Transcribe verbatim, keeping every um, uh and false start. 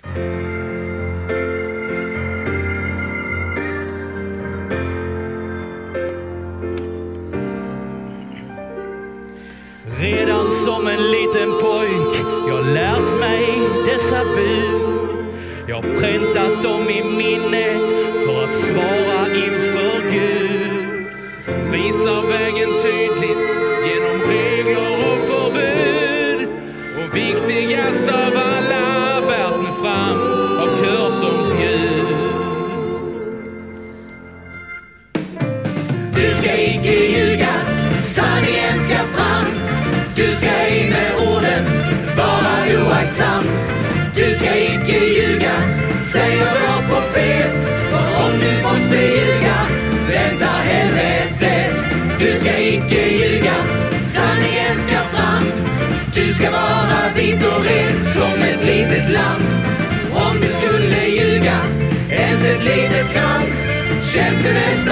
Redan som en liten pojk jag lärt mig dessa bud. Jag präntat dem i minnet för att svara inför Gud. Visar vägen tydligt genom regler och förbud. Och viktigast av alla bärs nu fram av körsångsljud. Du ska icke ljuga, sanningen ska fram. Du ska ej med orden vara oaktsam. Du ska icke ljuga, säger bra profet. För om du måste ljuga, vänta helvetet. Du ska icke ljuga, sanningen ska fram. Du ska vara vit och ren som ett litet lamm. Om du skulle ljuga, ens ett litet grann, känns det nästan